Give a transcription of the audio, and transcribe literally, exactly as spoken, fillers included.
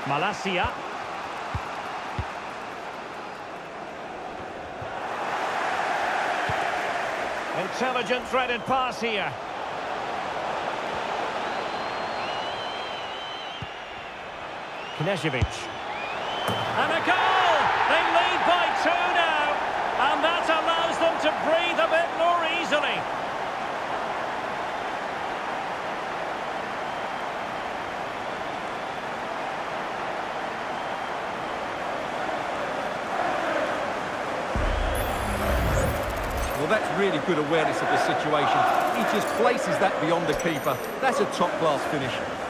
Malacia. Intelligent threaded pass here. Knežević. And a goal! They lead by two now, and that allows them to breathe a bit more easily. Well, that's really good awareness of the situation. He just places that beyond the keeper. That's a top-class finish.